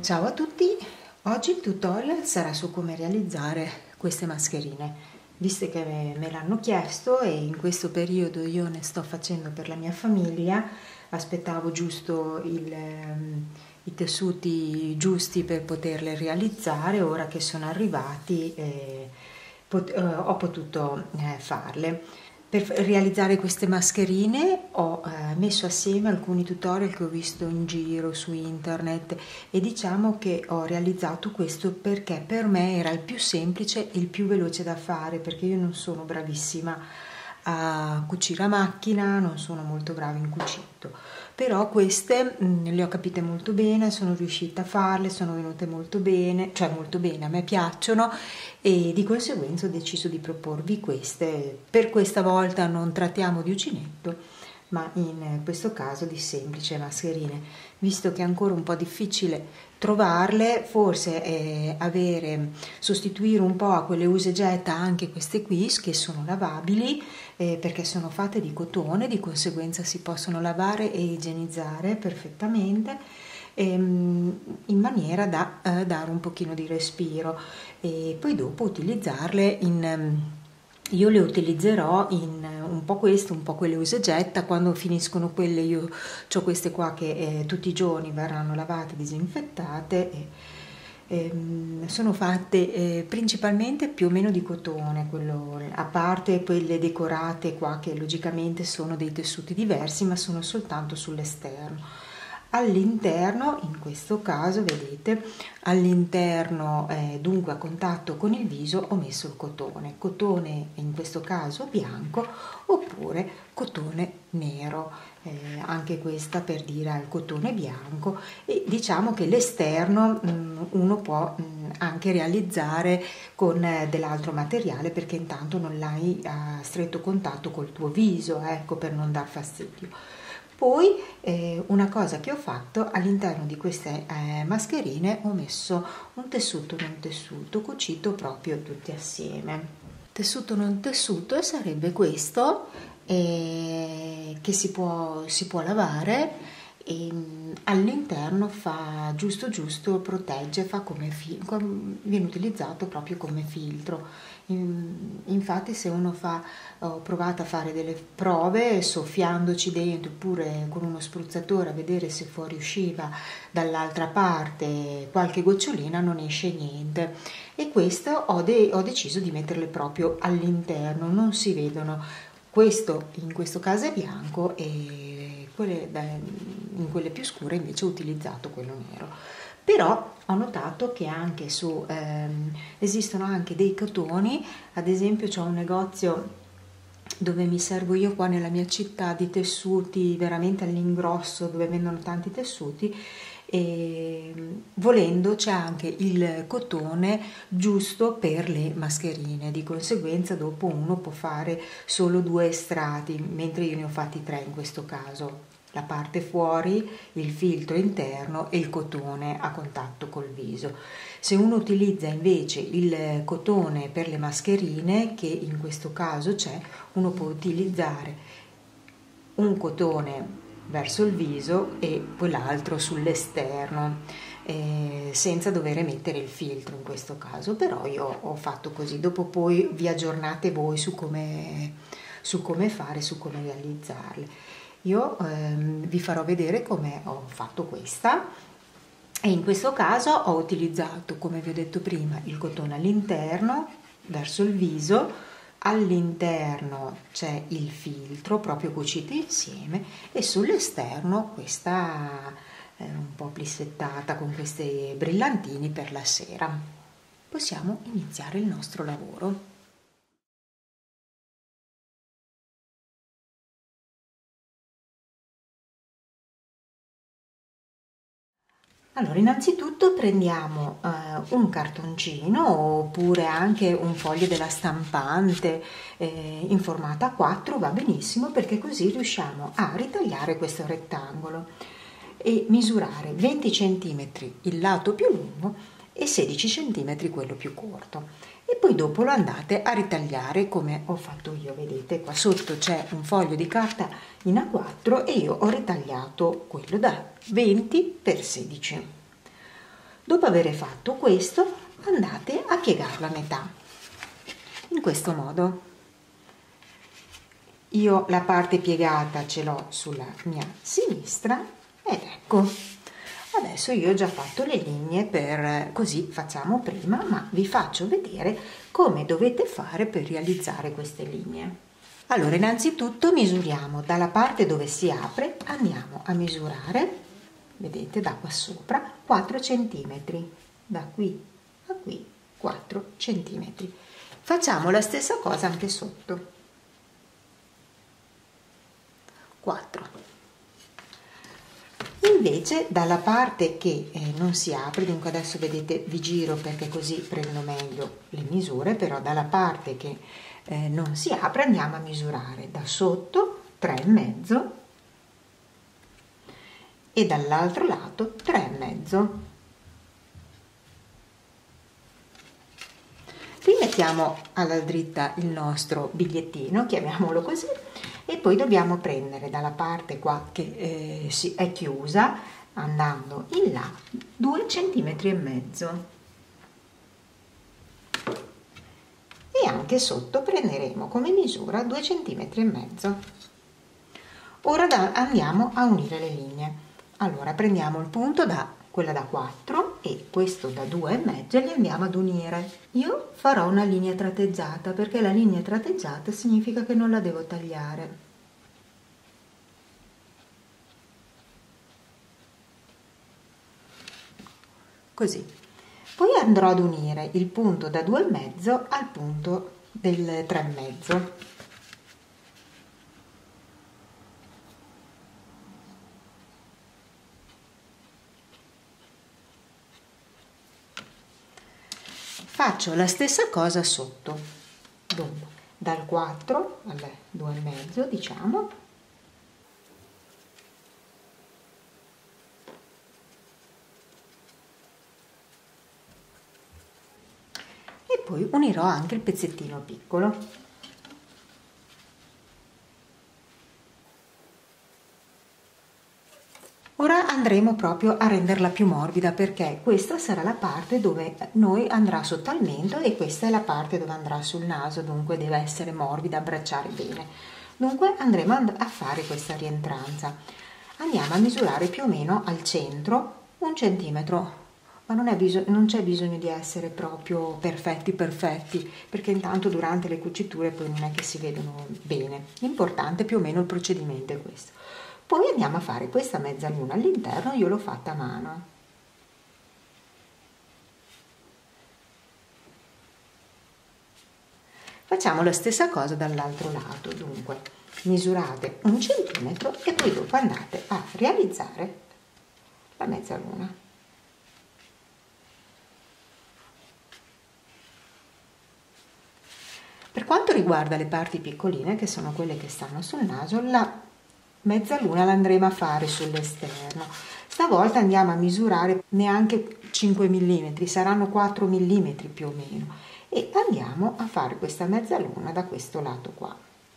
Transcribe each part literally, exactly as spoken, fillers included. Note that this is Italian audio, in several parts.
Ciao a tutti, oggi il tutorial sarà su come realizzare queste mascherine, visto che me l'hanno chiesto e in questo periodo io ne sto facendo per la mia famiglia. Aspettavo giusto il, i tessuti giusti per poterle realizzare. Ora che sono arrivati eh, pot eh, ho potuto eh, farle. Per realizzare queste mascherine ho eh, messo assieme alcuni tutorial che ho visto in giro su internet e diciamo che ho realizzato questo perché per me era il più semplice e il più veloce da fare, perché io non sono bravissima a cucire a macchina, non sono molto brava in cucito, però queste mh, le ho capite molto bene, sono riuscita a farle, sono venute molto bene, cioè molto bene, a me piacciono e di conseguenza ho deciso di proporvi queste. Per questa volta non trattiamo di uncinetto, ma in questo caso di semplici mascherine, visto che è ancora un po' difficile trovarle. Forse eh, avere sostituire un po' a quelle usa e getta anche queste qui che sono lavabili, eh, perché sono fatte di cotone, di conseguenza si possono lavare e igienizzare perfettamente, ehm, in maniera da eh, dare un pochino di respiro e poi dopo utilizzarle in io le utilizzerò in un po' queste, un po' quelle usa e getta. Quando finiscono quelle io ho queste qua che eh, tutti i giorni verranno lavate, disinfettate e, e, sono fatte eh, principalmente più o meno di cotone, quello, a parte quelle decorate qua che logicamente sono dei tessuti diversi ma sono soltanto sull'esterno. All'interno, in questo caso, vedete, all'interno eh, dunque a contatto con il viso ho messo il cotone, cotone in questo caso bianco oppure cotone nero, eh, anche questa per dire al cotone bianco. E diciamo che l'esterno uno può mh, anche realizzare con eh, dell'altro materiale, perché intanto non l'hai a stretto contatto col tuo viso, ecco, per non dar fastidio. Poi eh, una cosa che ho fatto all'interno di queste eh, mascherine, ho messo un tessuto non tessuto cucito proprio tutti assieme. Tessuto non tessuto sarebbe questo eh, che si può, si può lavare e all'interno fa giusto giusto, protegge, fa come viene utilizzato proprio come filtro. Infatti se uno fa, ho provato a fare delle prove soffiandoci dentro oppure con uno spruzzatore a vedere se fuoriusciva dall'altra parte qualche gocciolina, non esce niente, e questo ho, de ho deciso di metterle proprio all'interno, non si vedono. Questo in questo caso è bianco e quelle, in quelle più scure invece ho utilizzato quello nero. Però ho notato che anche su ehm, esistono anche dei cotoni, ad esempio c'è un negozio dove mi servo io qua nella mia città di tessuti veramente all'ingrosso, dove vendono tanti tessuti, e volendo c'è anche il cotone giusto per le mascherine, di conseguenza dopo uno può fare solo due strati, mentre io ne ho fatti tre in questo caso. La parte fuori, il filtro interno e il cotone a contatto col viso. Se uno utilizza invece il cotone per le mascherine, che in questo caso c'è, uno può utilizzare un cotone verso il viso e poi l'altro sull'esterno, eh, senza dover mettere il filtro in questo caso. Però io ho fatto così, dopo poi vi aggiornate voi su come, su come fare, su come realizzarle. Io ehm, vi farò vedere come ho fatto questa, e in questo caso ho utilizzato, come vi ho detto prima, il cotone all'interno verso il viso, all'interno c'è il filtro proprio cucito insieme e sull'esterno questa eh, un po' plissettata con questi brillantini per la sera. Possiamo iniziare il nostro lavoro. Allora, innanzitutto prendiamo eh, un cartoncino oppure anche un foglio della stampante eh, in formato A quattro, va benissimo, perché così riusciamo a ritagliare questo rettangolo e misurare venti centimetri il lato più lungo e sedici centimetri quello più corto, e poi dopo lo andate a ritagliare come ho fatto io. Vedete qua sotto c'è un foglio di carta in A quattro e io ho ritagliato quello da venti per sedici. Dopo aver fatto questo, andate a piegarlo a metà, in questo modo. Io la parte piegata ce l'ho sulla mia sinistra ed ecco, adesso io ho già fatto le linee, per così facciamo prima, ma vi faccio vedere come dovete fare per realizzare queste linee. Allora, innanzitutto misuriamo dalla parte dove si apre, andiamo a misurare, vedete, da qua sopra, quattro centimetri, da qui a qui quattro centimetri. Facciamo la stessa cosa anche sotto, quattro. Invece dalla parte che eh, non si apre, dunque adesso vedete, vi giro perché così prendo meglio le misure, però dalla parte che eh, non si apre andiamo a misurare da sotto tre e mezzo e dall'altro lato tre e mezzo. Rimettiamo alla dritta il nostro bigliettino, chiamiamolo così, e poi dobbiamo prendere dalla parte qua che eh, si è chiusa, andando in là, due centimetri e mezzo, e anche sotto prenderemo come misura due centimetri e mezzo. Ora da, andiamo a unire le linee. Allora prendiamo il punto da quella da quattro e questo da due e mezzo e li andiamo ad unire. Io farò una linea tratteggiata perché la linea tratteggiata significa che non la devo tagliare. Così. Poi andrò ad unire il punto da due e mezzo al punto del tre e mezzo. Faccio la stessa cosa sotto, dunque dal quattro al due e mezzo, diciamo, e poi unirò anche il pezzettino piccolo. Ora andremo proprio a renderla più morbida perché questa sarà la parte dove noi andrà sotto al mento e questa è la parte dove andrà sul naso, dunque deve essere morbida, abbracciare bene. Dunque andremo a fare questa rientranza. Andiamo a misurare più o meno al centro un centimetro, ma non, è bisog- non c'è bisogno di essere proprio perfetti perfetti perché intanto durante le cuciture poi non è che si vedono bene. L'importante più o meno il procedimento è questo. Poi andiamo a fare questa mezzaluna all'interno, io l'ho fatta a mano. Facciamo la stessa cosa dall'altro lato, dunque misurate un centimetro e poi dopo andate a realizzare la mezzaluna. Per quanto riguarda le parti piccoline, che sono quelle che stanno sul naso, la mezzaluna l'andremo a fare sull'esterno. Stavolta andiamo a misurare neanche cinque millimetri, saranno quattro millimetri più o meno, e andiamo a fare questa mezzaluna da questo lato qua.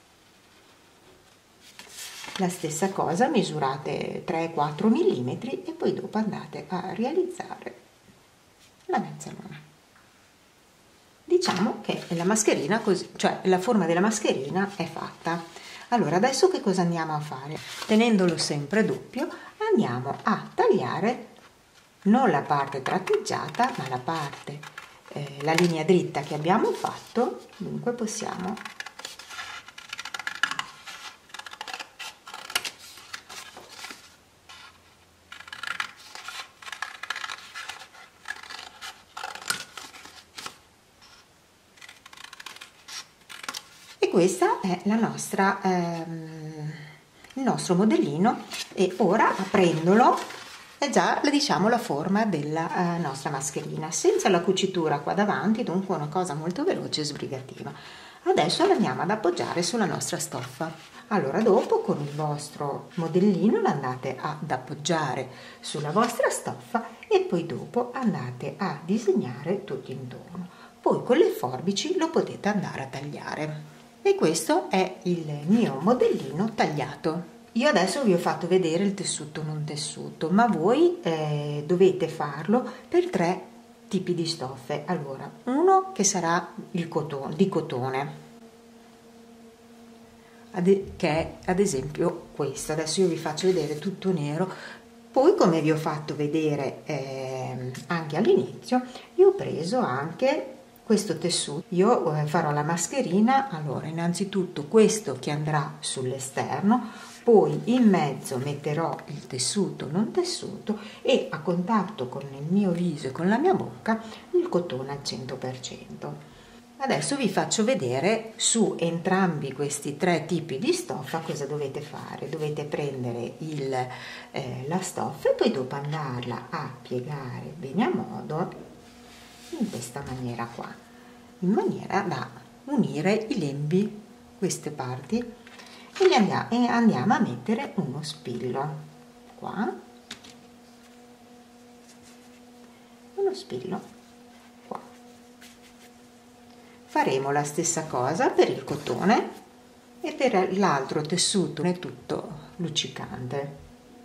La stessa cosa, misurate tre quattro millimetri e poi dopo andate a realizzare la mezzaluna. Diciamo che la mascherina così, cioè la forma della mascherina è fatta. Allora, adesso che cosa andiamo a fare? Tenendolo sempre doppio, andiamo a tagliare non la parte tratteggiata, ma la parte, eh, la linea dritta che abbiamo fatto, dunque possiamo questa è la nostra, ehm, il nostro modellino e ora aprendolo è già diciamo la forma della eh, nostra mascherina senza la cucitura qua davanti, dunque una cosa molto veloce e sbrigativa. Adesso la andiamo ad appoggiare sulla nostra stoffa. Allora dopo con il vostro modellino l'andate ad appoggiare sulla vostra stoffa e poi dopo andate a disegnare tutto intorno. Poi con le forbici lo potete andare a tagliare. E questo è il mio modellino tagliato. Io adesso vi ho fatto vedere il tessuto non tessuto, ma voi eh, dovete farlo per tre tipi di stoffe. Allora, uno che sarà il cotone, di cotone, ad, che è ad esempio questo. Adesso io vi faccio vedere tutto nero. Poi, come vi ho fatto vedere eh, anche all'inizio, io ho preso anche questo tessuto. Io eh, farò la mascherina. Allora, innanzitutto questo che andrà sull'esterno, poi in mezzo metterò il tessuto non tessuto e a contatto con il mio viso e con la mia bocca il cotone al cento per cento. Adesso vi faccio vedere su entrambi questi tre tipi di stoffa cosa dovete fare. Dovete prendere il, eh, la stoffa e poi dopo andarla a piegare bene a modo in questa maniera qua, in maniera da unire i lembi, queste parti, e, li andiamo, e andiamo a mettere uno spillo qua, uno spillo qua. Faremo la stessa cosa per il cotone e per l'altro tessuto, è tutto luccicante.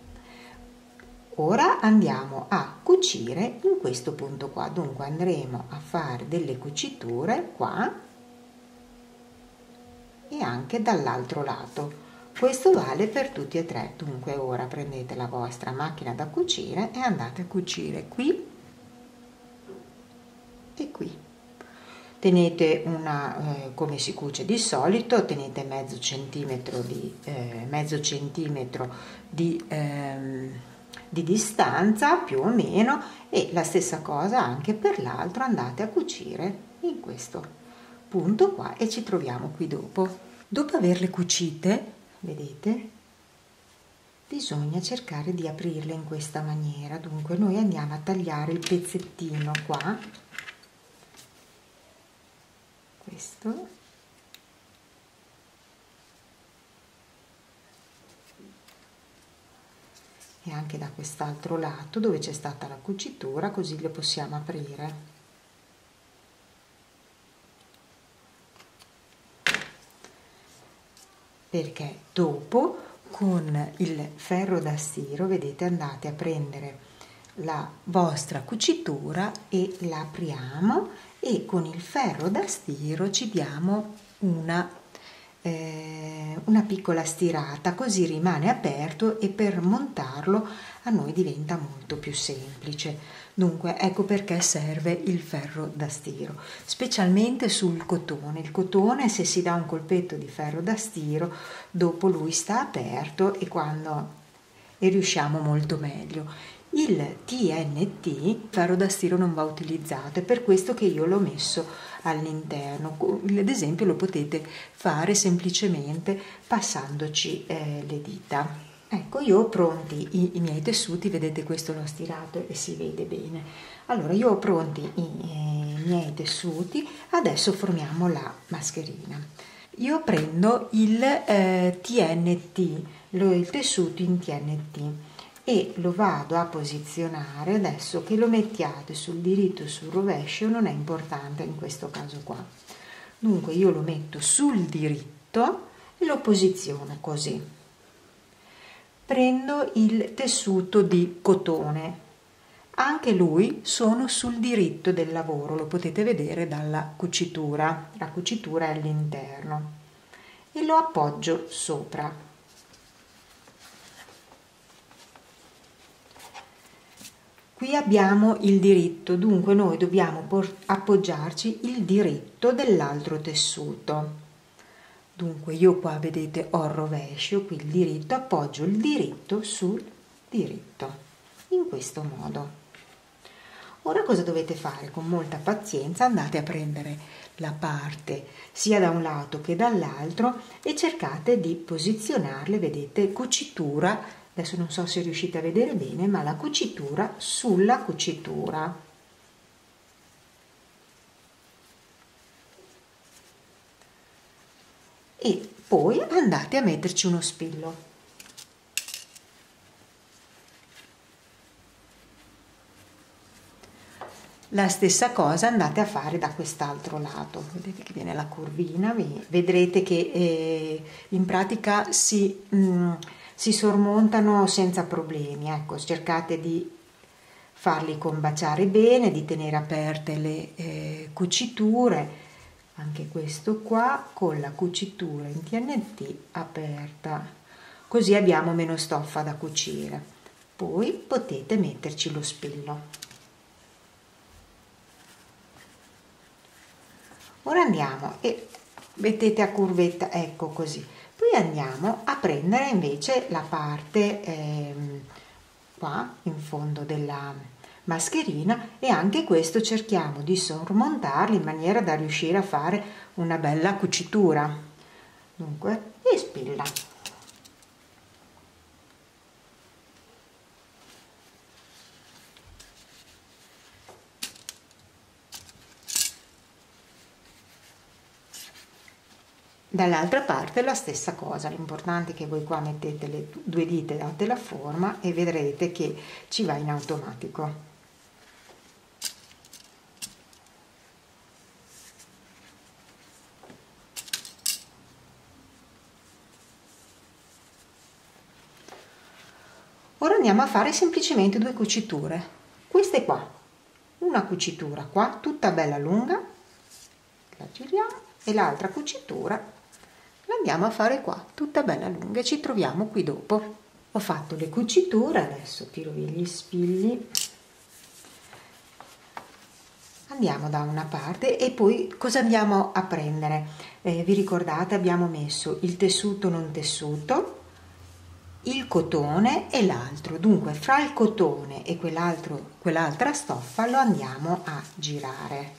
Ora andiamo a cucire in questo punto qua, dunque andremo a fare delle cuciture qua e anche dall'altro lato. Questo vale per tutti e tre. Dunque ora prendete la vostra macchina da cucire e andate a cucire qui e qui. Tenete una, eh, come si cuce di solito, tenete mezzo centimetro di, eh, mezzo centimetro di, ehm, di distanza più o meno, e la stessa cosa anche per l'altro, andate a cucire in questo punto qua e ci troviamo qui dopo. Dopo averle cucite, vedete, bisogna cercare di aprirle in questa maniera. Dunque noi andiamo a tagliare il pezzettino qua, questo, e anche da quest'altro lato dove c'è stata la cucitura, così le possiamo aprire. Perché dopo con il ferro da stiro, vedete, andate a prendere la vostra cucitura e la apriamo e con il ferro da stiro ci diamo una, eh, una piccola stirata, così rimane aperto e per montarlo a noi diventa molto più semplice. Dunque ecco perché serve il ferro da stiro, specialmente sul cotone. Il cotone, se si dà un colpetto di ferro da stiro, dopo lui sta aperto e quando e riusciamo molto meglio. Il T N T, il ferro da stiro, non va utilizzato, è per questo che io l'ho messo all'interno. Ad esempio lo potete fare semplicemente passandoci eh, le dita. Ecco, io ho pronti i, i miei tessuti, vedete, questo l'ho stirato e si vede bene. Allora io ho pronti i, i miei tessuti, adesso formiamo la mascherina. Io prendo il eh, T N T, lo, il tessuto in T N T, e lo vado a posizionare. Adesso che lo mettiate sul diritto o sul rovescio non è importante in questo caso qua. Dunque io lo metto sul diritto e lo posiziono così. Prendo il tessuto di cotone, anche lui sono sul diritto del lavoro, lo potete vedere dalla cucitura, la cucitura è all'interno, e lo appoggio sopra. Qui abbiamo il diritto, dunque noi dobbiamo appoggiarci il diritto dell'altro tessuto. Dunque io qua, vedete, ho il rovescio, qui il diritto, appoggio il diritto sul diritto, in questo modo. Ora cosa dovete fare? Con molta pazienza andate a prendere la parte sia da un lato che dall'altro e cercate di posizionarle, vedete, cucitura, adesso non so se riuscite a vedere bene, ma la cucitura sulla cucitura. E poi andate a metterci uno spillo. La stessa cosa andate a fare da quest'altro lato, vedete che viene la curvina, vedrete che eh, in pratica si mh, si sormontano senza problemi. Ecco, cercate di farli combaciare bene, di tenere aperte le eh, cuciture. Anche questo qua con la cucitura in T N T aperta, così abbiamo meno stoffa da cucire. Poi potete metterci lo spillo. Ora andiamo e mettete a curvetta, ecco così. Poi andiamo a prendere invece la parte ehm, qua in fondo della mascherina, e anche questo cerchiamo di sormontarlo in maniera da riuscire a fare una bella cucitura. Dunque, e spilla. Dall'altra parte la stessa cosa, l'importante è che voi qua mettete le due dita, date la forma e vedrete che ci va in automatico. Ora andiamo a fare semplicemente due cuciture, queste qua, una cucitura qua tutta bella lunga, la giriamo, e l'altra cucitura la andiamo a fare qua tutta bella lunga, e ci troviamo qui dopo. Ho fatto le cuciture, adesso tiro via gli spilli, andiamo da una parte e poi cosa andiamo a prendere? Eh, vi ricordate, abbiamo messo il tessuto non tessuto, il cotone e l'altro, dunque fra il cotone e quell'altro, quell'altra stoffa lo andiamo a girare.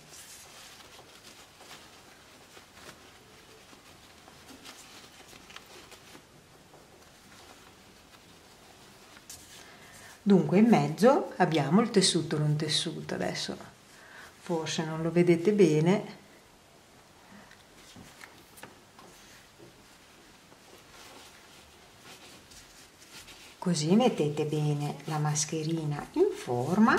Dunque in mezzo abbiamo il tessuto non tessuto, adesso forse non lo vedete bene, così mettete bene la mascherina in forma,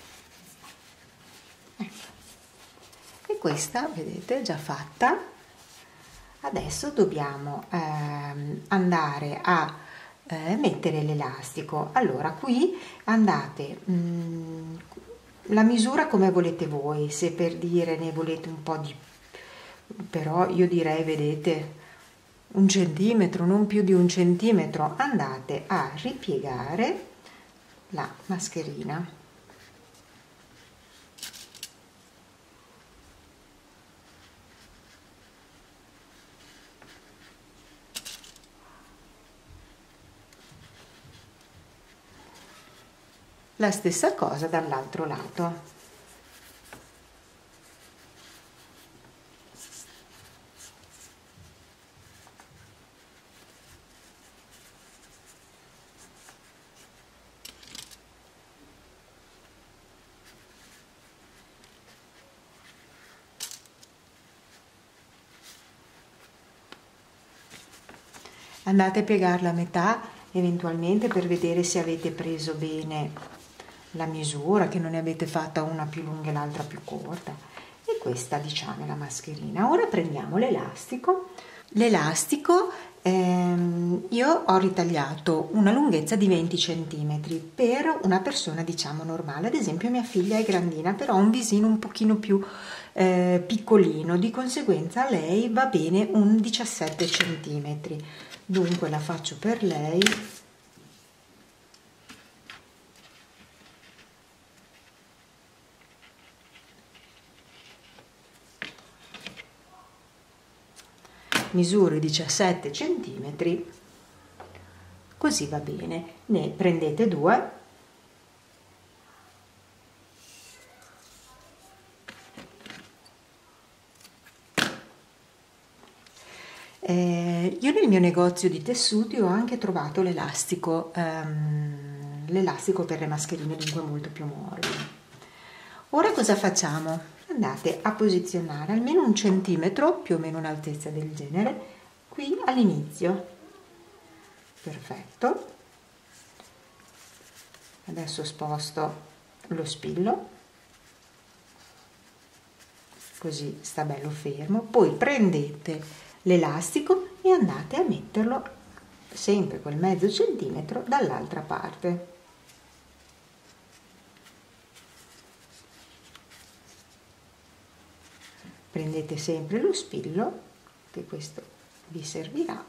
ecco. E questa vedete è già fatta. Adesso dobbiamo ehm, andare a eh, mettere l'elastico. Allora qui andate mh, la misura come volete voi, se per dire ne volete un po' di, però io direi, vedete, un centimetro, non più di un centimetro, andate a ripiegare la mascherina. La stessa cosa dall'altro lato. Andate a piegarla a metà eventualmente per vedere se avete preso bene la misura, che non ne avete fatta una più lunga e l'altra più corta. E questa, diciamo, è la mascherina. Ora prendiamo l'elastico. L'elastico ehm, io ho ritagliato una lunghezza di venti centimetri per una persona, diciamo, normale. Ad esempio mia figlia è grandina, però ha un visino un pochino più eh, piccolino, di conseguenza a lei va bene un diciassette centimetri. Dunque la faccio per lei. Misuro diciassette centimetri, così va bene. Ne prendete due, eh, io nel mio negozio di tessuti ho anche trovato l'elastico ehm, l'elastico per le mascherine, dunque molto più morbido. Ora cosa facciamo? Andate a posizionare almeno un centimetro, più o meno un'altezza del genere, qui all'inizio. Perfetto. Adesso sposto lo spillo, così sta bello fermo. Poi prendete l'elastico e andate a metterlo sempre quel mezzo centimetro dall'altra parte. Prendete sempre lo spillo, che questo vi servirà,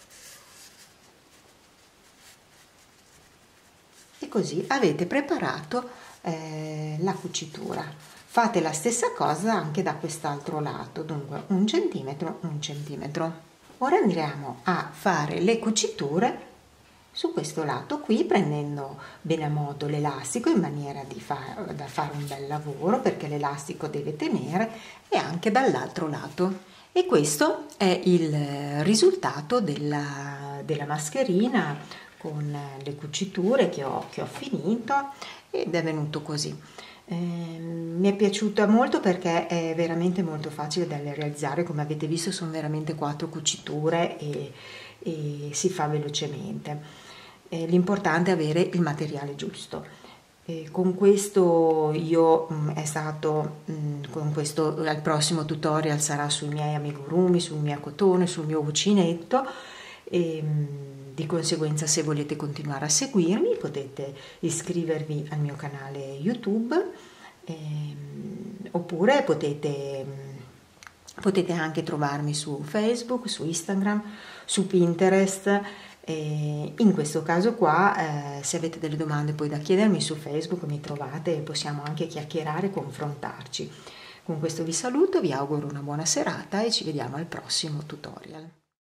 e così avete preparato eh, la cucitura. Fate la stessa cosa anche da quest'altro lato, dunque un centimetro, un centimetro. Ora andremo a fare le cuciture su questo lato qui, prendendo bene a modo l'elastico in maniera di fa- da fare un bel lavoro, perché l'elastico deve tenere, e anche dall'altro lato. E questo è il risultato della, della mascherina con le cuciture che ho, che ho finito, ed è venuto così. Eh, mi è piaciuta molto perché è veramente molto facile da realizzare. Come avete visto, sono veramente quattro cuciture e, e si fa velocemente. Eh, l'importante è avere il materiale giusto. Eh, con questo io mh, è stato mh, con questo al prossimo tutorial sarà sui miei amigurumi, sul mio cotone, sul mio uncinetto, e mh, di conseguenza, se volete continuare a seguirmi, potete iscrivervi al mio canale YouTube, ehm, oppure potete, mh, potete anche trovarmi su Facebook, su Instagram, su Pinterest. E in questo caso qua, eh, se avete delle domande poi da chiedermi, su Facebook mi trovate e possiamo anche chiacchierare e confrontarci. Con questo vi saluto, vi auguro una buona serata e ci vediamo al prossimo tutorial.